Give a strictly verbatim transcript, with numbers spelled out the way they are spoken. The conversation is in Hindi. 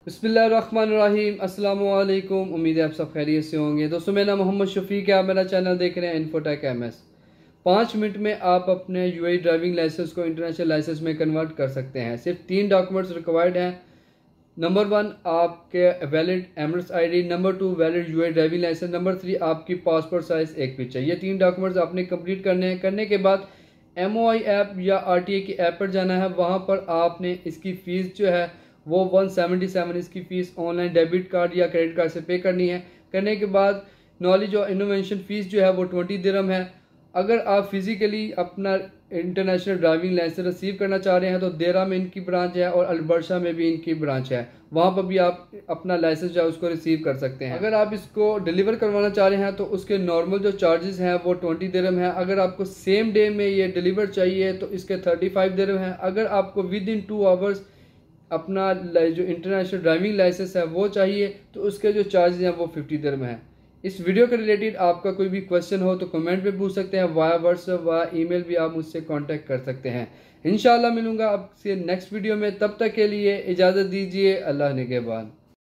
बिस्मिल्लाहिर्रहमानिर्रहीम, अस्सलाम वालेकुम। उम्मीद है आप सब खैरियत से होंगे। दोस्तों, मेरा नाम मोहम्मद शफीक है। आप मेरा चैनल देख रहे हैं इन्फोटेक एम एस। पाँच मिनट में आप अपने यूएई ड्राइविंग लाइसेंस को इंटरनेशनल लाइसेंस में कन्वर्ट कर सकते हैं। सिर्फ तीन डॉक्यूमेंट्स रिक्वायर्ड हैं। नंबर वन, आपके valid Emirates ID. Number two, valid UAE driving licence. Number three, आपकी पासपोर्ट साइज एक पिक्चर। ये तीन डॉक्यूमेंट्स आपने कंप्लीट करने हैं। करने के बाद एमओआई ऐप या आरटीए की ऐप पर जाना है। वहाँ पर आपने इसकी फ़ीस जो है वो वन सेवेंटी सेवन इसकी फ़ीस ऑनलाइन डेबिट कार्ड या क्रेडिट कार्ड से पे करनी है। करने के बाद नॉलेज और इनोवेशन फ़ीस जो है वो ट्वेंटी दिरहम है। अगर आप फिज़िकली अपना इंटरनेशनल ड्राइविंग लाइसेंस रिसीव करना चाह रहे हैं तो देरा में इनकी ब्रांच है और अल्बर्शा में भी इनकी ब्रांच है। वहाँ पर भी आप अपना लाइसेंस जो है उसको रिसीव कर सकते हैं। अगर आप इसको डिलीवर करवाना चाह रहे हैं तो उसके नॉर्मल जो चार्जेस हैं वो ट्वेंटी दिरहम है। अगर आपको सेम डे में ये डिलीवर चाहिए तो इसके थर्टी फाइव दिरहम है। अगर आपको विद इन टू आवर्स अपना जो इंटरनेशनल ड्राइविंग लाइसेंस है वो चाहिए तो उसके जो चार्जेस हैं वो फिफ्टी दिरहम है। इस वीडियो के रिलेटेड आपका कोई भी क्वेश्चन हो तो कमेंट पे पूछ सकते हैं। वाया व्हाट्सएप वाया ईमेल भी आप मुझसे कांटेक्ट कर सकते हैं। इंशाल्लाह मिलूंगा आपसे नेक्स्ट वीडियो में। तब तक के लिए इजाज़त दीजिए। अल्लाह ने के बाद।